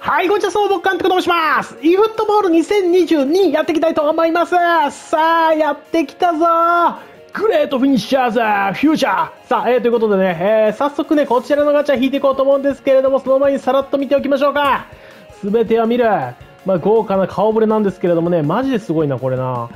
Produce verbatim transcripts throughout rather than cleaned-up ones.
はい、こんにちは、総合監督と申します。e フットボールにせんにじゅうにやっていきたいと思います。さあ、やってきたぞグレートフィニッシャーズフューチャーさあ、えー、ということでね、えー、早速ね、こちらのガチャ引いていこうと思うんですけれども、その前にさらっと見ておきましょうか。すべては見る。まあ、豪華な顔ぶれなんですけれどもね、マジですごいな、これな。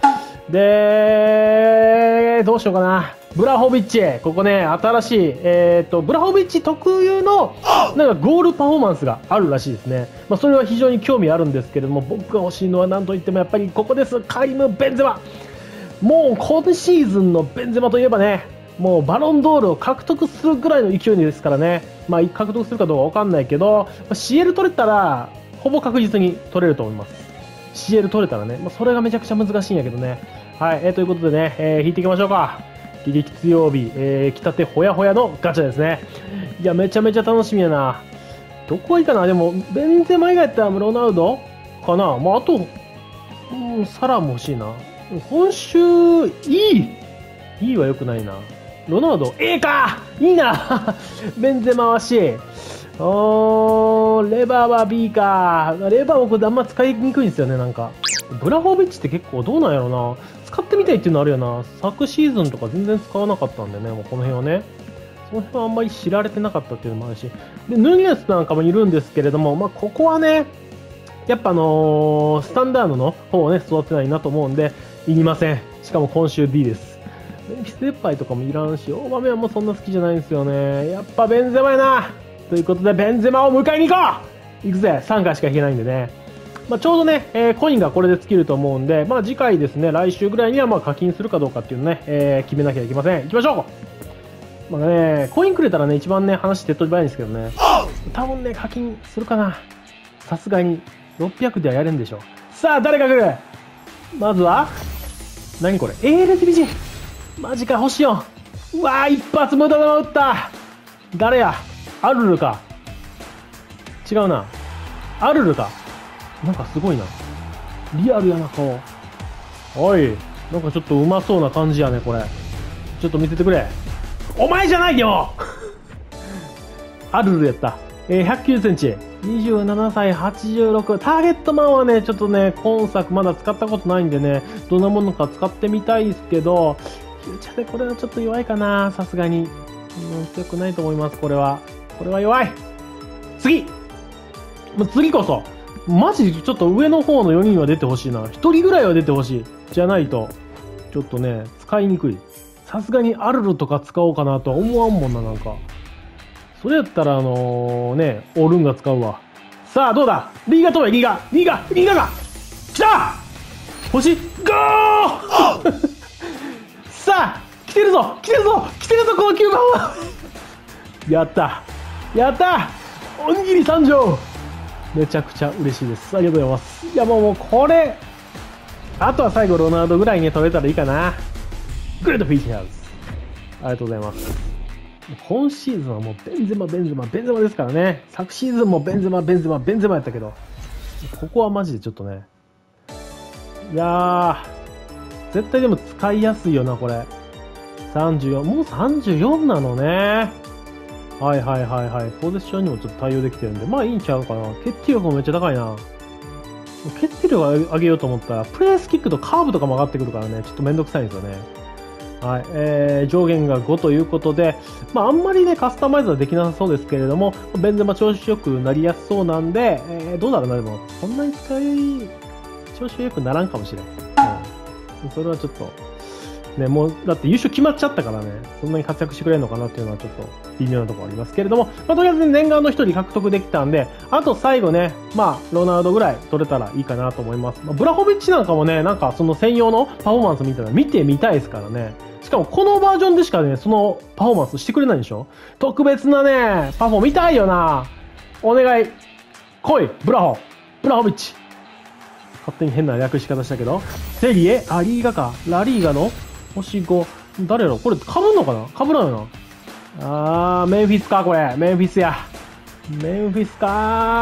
で、どうしようかな。ブラホビッチ、ここね、新しい、えっと、ブラホビッチ特有の、なんかゴールパフォーマンスがあるらしいですね。まあ、それは非常に興味あるんですけれども、僕が欲しいのは何といってもやっぱりここです。カリム・ベンゼマ。もう今シーズンのベンゼマといえばね、もうバロンドールを獲得するぐらいの勢いですからね。まあ、獲得するかどうかわかんないけど、シーエル 取れたら、ほぼ確実に取れると思います。シーエル 取れたらね、まあ、それがめちゃくちゃ難しいんやけどね。はい、えー、ということでね、えー、引いていきましょうか。ギリ必曜日、えー、来たてほやほやのガチャですね。いや、めちゃめちゃ楽しみやな。どこがいいかな。でも、ベンゼマ以外やったらロナウドかな。まあ、あと、うん、サラも欲しいな。今週、いいいいは良くないな。ロナウド、ええかいいなベンゼマは C。おー、レバーは B か。レバー僕あんま使いにくいんですよね、なんか。ブラホビッチって結構どうなんやろな。使ってみたいっていうのあるよな。昨シーズンとか全然使わなかったんでね、もうこの辺はね。その辺はあんまり知られてなかったっていうのもあるし。で、ヌニエスなんかもいるんですけれども、まあ、ここはね、やっぱあのー、スタンダードの方をね、育てないなと思うんで、いりません。しかも今週 D です。メンフィス・デッパイとかもいらんし、オーバメはもうそんな好きじゃないんですよね。やっぱベンゼマやな。ということで、ベンゼマを迎えに行こう行くぜ !さん 回しか引けないんでね。まあ、ちょうどね、えー、コインがこれで尽きると思うんで、まあ、次回ですね、来週ぐらいにはまあ課金するかどうかっていうのね、えー、決めなきゃいけません。行きましょう。まあね、コインくれたらね、一番ね、話手っ取り早いんですけどね。多分ね、課金するかな。さすがに。ろっぴゃくではやれんでしょ。さあ、誰が来るまずは、何これ エーエルティービージー マジか、星よん。うわー、一発無駄玉打った。誰やアルルか。違うな。アルルか。なんかすごいな。リアルやな、顔。おい。なんかちょっとうまそうな感じやね、これ。ちょっと見せてくれ。お前じゃないよアルルやった。えー、ひゃくきゅうじゅっセンチ。にじゅうななさい、はちじゅうろく。ターゲットマンはね、ちょっとね、今作まだ使ったことないんでね、どんなものか使ってみたいですけど、フューチャーでこれはちょっと弱いかな、さすがに。うん、強くないと思います、これは。これは弱い。次もう次こそ。マジちょっと上の方のよにんは出てほしいな。ひとりぐらいは出てほしい。じゃないと、ちょっとね、使いにくい。さすがにアルルとか使おうかなとは思わんもんな、なんか。それやったら、あのー、ね、オルンが使うわ。さあ、どうだリーガ飛べ、リーガリーガリーガが来た星ゴーさあ、来てるぞ来てるぞ来てるぞ、このきゅうばんはやったやったおにぎり参上めちゃくちゃ嬉しいです。ありがとうございます。いや、もう、もうこれ、あとは最後、ロナウドぐらいに取れたらいいかな。グレートフィーチャーズ。ありがとうございます。今シーズンはもうベンゼマ、ベンゼマ、ベンゼマですからね。昨シーズンもベンゼマ、ベンゼマ、ベンゼマやったけど、ここはマジでちょっとね。いやー、絶対でも使いやすいよな、これ。さんじゅうよん、もうさんじゅうよんなのね。はいはいはいはい。ポゼッションにもちょっと対応できてるんで、まあいいんちゃうかな。決定力もめっちゃ高いな。決定力上げようと思ったら、プレースキックとカーブとかも上がってくるからね、ちょっとめんどくさいんですよね。はい、えー、上限がごということで、まあ、あんまりね、カスタマイズはできなさそうですけれども、ベンゼマ調子よくなりやすそうなんで、えー、どうだろうな、でも、そんなに使い、調子よくならんかもしれん。うん。それはちょっと、ね、もう、だって優勝決まっちゃったからね、そんなに活躍してくれるのかなっていうのはちょっと微妙なところありますけれども、まあ、とりあえず念願の一人獲得できたんで、あと最後ね、まあ、ロナウドぐらい取れたらいいかなと思います。まあ、ブラホビッチなんかもね、なんかその専用のパフォーマンスみたいなの見てみたいですからね。しかもこのバージョンでしかね、そのパフォーマンスしてくれないんでしょ？特別なね、パフォー見たいよな。お願い。来い、ブラホ。ブラホビッチ。勝手に変な略し方したけど。セリエ、あ、リーガか。ラリーガの星ご。誰やろこれ被んのかな被らんよな。あー、メンフィスか、これ。メンフィスや。メンフィスか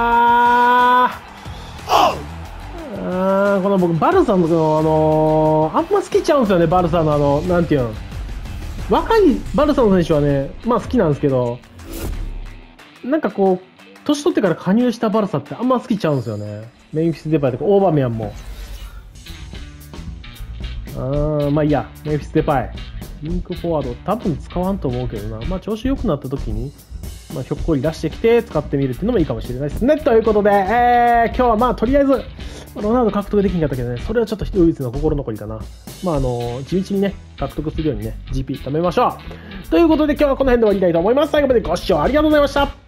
ー。あーこの僕、バルサの、あのー、あんま好きちゃうんですよね、バルサのあの、なんていうの。若いバルサの選手はね、まあ好きなんですけど、なんかこう、 年取ってから加入したバルサってあんま好きちゃうんですよね。メンフィス・デパイとかオーバーメアンも。あー、まあいいや、メンフィス・デパイ。リンクフォワード、多分使わんと思うけどな。まあ調子良くなった時に、まあひょっこり出してきて使ってみるっていうのもいいかもしれないですね。ということで、えー、今日はまあとりあえず、ロナウド獲得できなかったけどね、それはちょっと唯一の心残りかな。まああの、地道にね、獲得するようにね、ジーピー 貯めましょう。ということで今日はこの辺で終わりたいと思います。最後までご視聴ありがとうございました。